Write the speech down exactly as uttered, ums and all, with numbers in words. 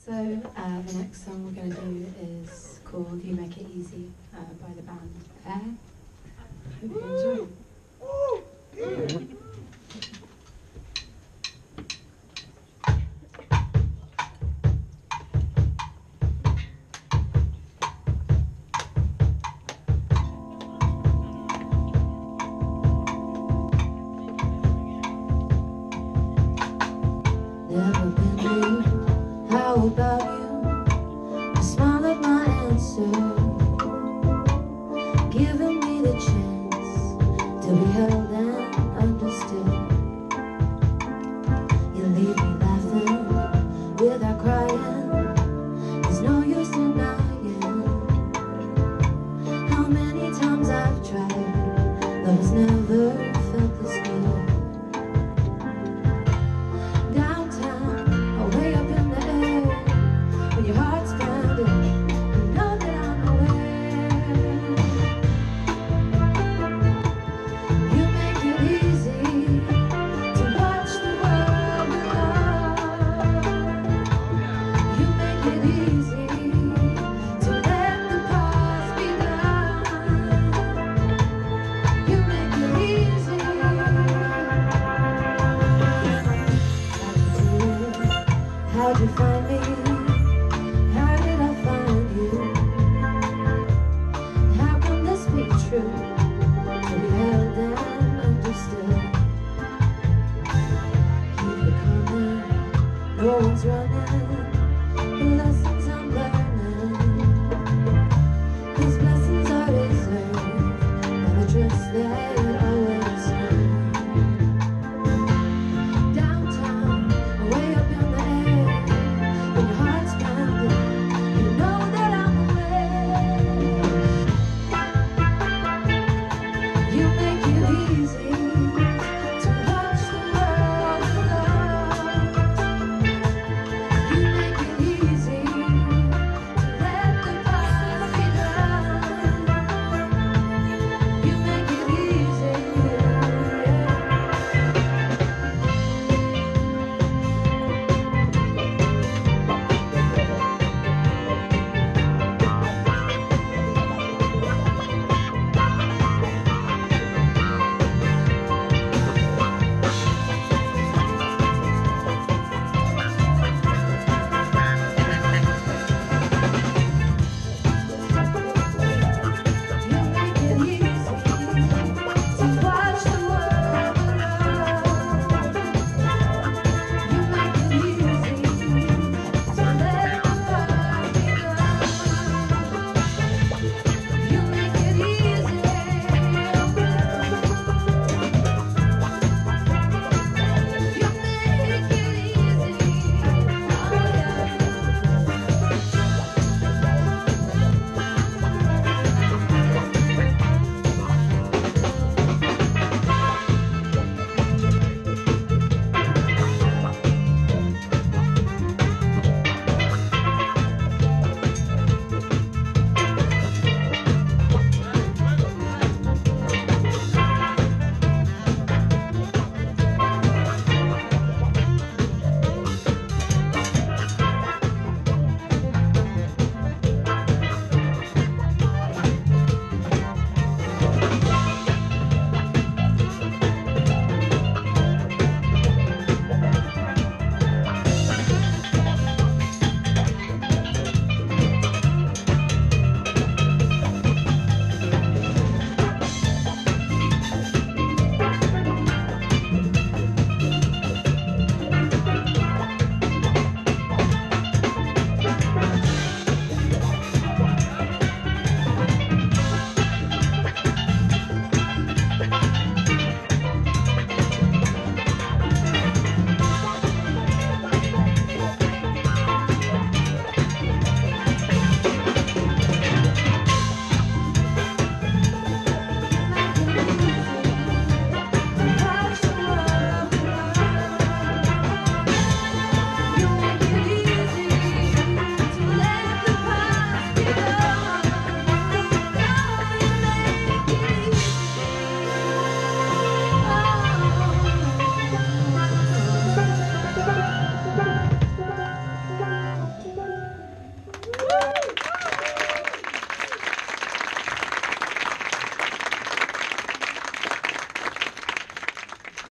So uh, the next song we're going to do is called You Make It Easy uh, by the band Air. Hope you enjoy. Never been you, how about you? A smile at my answer, giving me the chance to be held and understood. You leave me laughing without crying, there's no use denying how many times I've tried, love has never felt this good. How'd you find me? How did I find you? How can this be true? To be held and understood. Keep it coming, no one's running.